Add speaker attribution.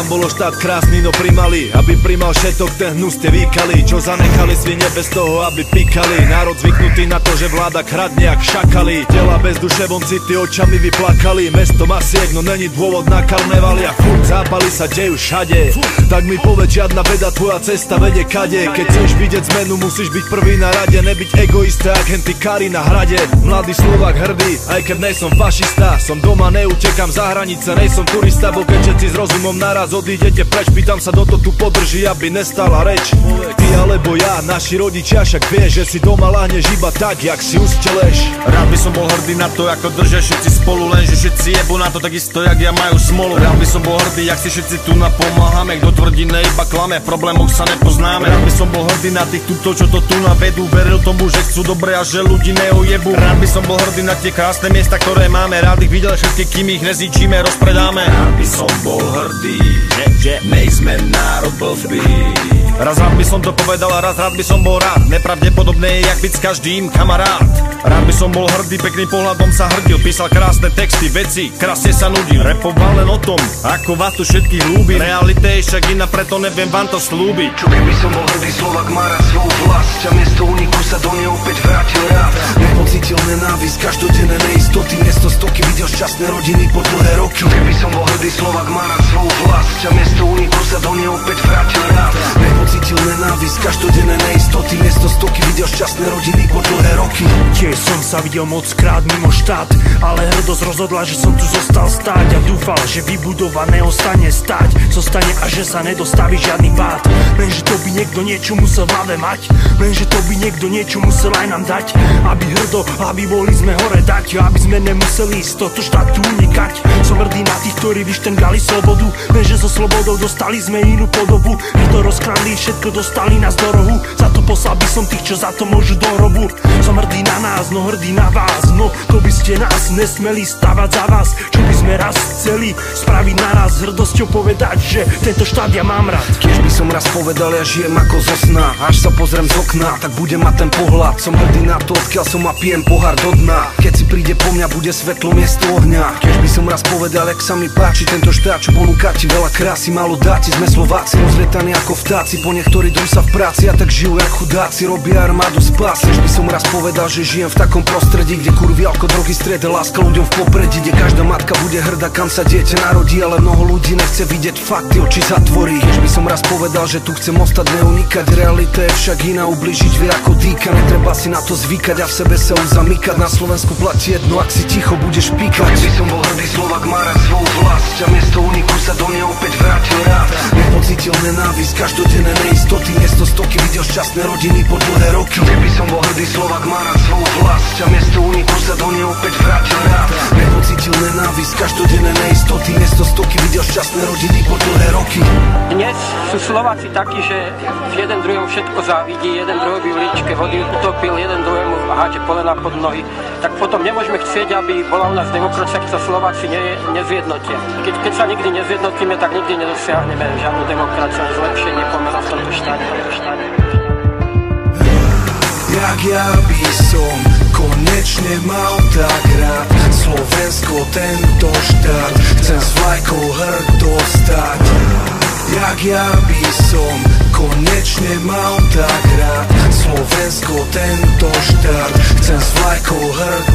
Speaker 1: Tam bolo štát krásny, no primali, aby primal všetok, ten hnus ste vykali. Čo zanechali svine bez toho, aby pikali. Národ zvyknutý na to, že vláda kradne jak šakali. Tela bez duše, von city očami vyplakali. Mesto masiek, no není dôvod na karnevali. A furt zápali sa dejú všade. Tak mi povedz, žiadna veda, tvoja cesta vedie kade. Keď chceš vidieť zmenu, musíš byť prvý na rade. Nebyť egoista, agenty kari na hrade. Mladý Slovák hrdý, aj keď nejsom fašista. Som doma, neutekam za hranice, nejsom turista. Bo keď všetci s rozumom naraz odídete preč, pýtam sa, kto to tu podrží, aby nestala reč. Ty alebo ja, naši rodičia, však vieš, že si doma láhneš iba tak, jak si usteleš.
Speaker 2: Rád by som bol hrdý na to, ako držia všetci spolu, lenže všetci jebu na to takisto, jak ja majú smolu. Rád by som bol hrdý, jak si všetci tu napomáhame. Kto tvrdí, ne iba klame, v problémoch sa nepoznáme. Rád by som bol hrdý na tých tuto, čo to tu navedú. Veril tomu, že chcú dobre a že ľudí neojebu. Rád by som bol hrdý na tie krásne miesta, ktoré máme. Rád ich videl všetky, kým ich nezničíme, rozpredáme.
Speaker 3: Rád by som bol hrdý, že nejsme národ blbý.
Speaker 2: Raz rád by som to povedal a raz rád by som bol rád. Nepravdepodobné je, jak byť s každým kamarát. Rád by som bol hrdý, pekným pohľadom sa hrdil. Písal krásne texty, veci, krásne sa nudil. Repoval len o tom, ako vás tu všetkých ľúbim. Realita je však iná, preto neviem vám to slúbiť.
Speaker 4: Čo keby som bol hrdý Slovák, má rád svoju vlast a miesto úniku sa do nej opäť vrátil rád. Nepocítil nenávisť, každodenné neistoty. Miesto stoky videl šťastné rodiny po dlhé roky. Čo keby som bol hrdý Slovák, má rád svoju vlast a miesto úniku sa do nej opäť vrátil rád. Nepocítil nenávisť, každodenné neistoty. Miesto stoky videl šťastné rodiny po dlhé roky.
Speaker 5: Tiež som sa videl mockrát mimo štát, ale hrdosť rozhodla, že som tu zostal stáť a dúfal, že vybudované ostane stáť. Zostane a že sa nedostaví žiadny pád. Lenže to by niekto niečo musel v hlave mať. Lenže to by niekto niečo musel aj nám dať. Aby hrdo, aby boli sme hore dať. Aby sme nemuseli z tohto štátu unikať. Som hrdý na tých, ktorí vyštengali slobodu. Lenže so slobodou dostali sme inú podobu. My to rozkradli, všetko dostali nás do rohu. Za to poslal by som tých, čo za to môžu do hrobu. Som hrdý na nás, no hrdý na vás. No to by ste nás nesmeli stavať za vás. Čo by sme raz chceli spraviť naraz. S hrdosťou povedať, že tento štát ja mám rád.
Speaker 4: Keď by som raz povedal, ja žijem ako zo sna. Až sa pozriem z okna, tak budem mať ten pohľad. Som hrdý na to, odkiaľ som a pijem pohár do dna. Keď si príde po mňa, bude svetlo miesto ohňa. Keď by som raz povedal, jak sa mi páči tento štát, čo ponúka ti veľa krásy, málo dáti. Sme Slováci rozlietaní ako vtáci, po niektorí dom sa v práci a tak žijú jak chudáci, robia armádu spásy. Keď by som raz povedal, že žijem v takom prostredí, kde kurvy, alko, drogy, strede, láska ľuďom v popredí, kde každá matka bude hrdá, kam sa dieťa narodí, ale mnoho ľudí nechce vidieť fakty, oči zatvorí. Keď by som raz povedal, že tu chcem ostať, neunikať, realita je však iná, ublížiť vie ako dýka. Netreba si na to zvykať a v sebe sa už zamykať. Na Slovensku platí jedno, ak si ticho, budeš píkať. Keby som bol hrdý Slovák, má rád svoju vlast a miesto úniku sa do nej opäť vrátil rád. Nepocítil nenávisť, každodenné neistoty. Miesto stoky videl šťastné rodiny po dlhé roky. Keby som bol hrdý Slovák, má rád svoju vlast a miesto úniku sa do nej opäť vrátil rád. Nepocítil nenávisť, každodenné neistoty. Miesto stoky videl šťastné rodiny po dlhé roky.
Speaker 6: Dnes sú Slováci takí, že jeden druhému všetko závidí, jeden druhý by v líčke vody utopil, jeden druhému háče polena pod nohy. Tak potom nemôžeme chcieť, aby bola u nás demokracia, keď sa Slováci nezjednotia. Keď sa nikdy nezjednotíme, tak nikdy nedosiahneme žiadnu demokraciu, zlepšenie pomerov v tomto štáte.
Speaker 4: Jak ja by som konečne mal tak rád Slovensko, tento štát, chcem s vlajkou hrdo stať. Jak ja by som konečne mal tak rád Slovensko, tento štát, chcem s vlajkou hrdo